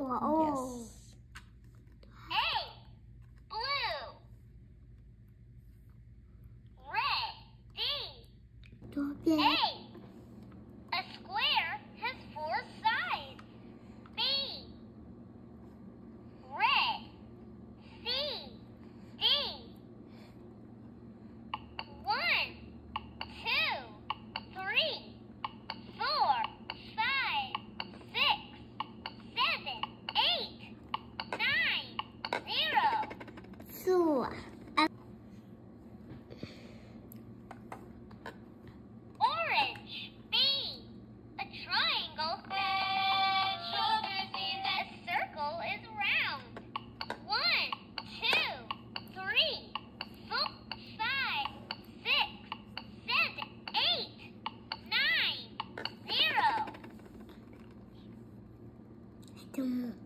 Wow. Yes. A, blue. Red, D. A square has 4 sides. B, red. C, D. 1, 2, 3, 4, 5, 6, 7, 8, 9, 0. So, Orange. B. A triangle. A circle is round. 1, 2, 3, 4, 5, 6, 7, 8, 9, 0. I don't know.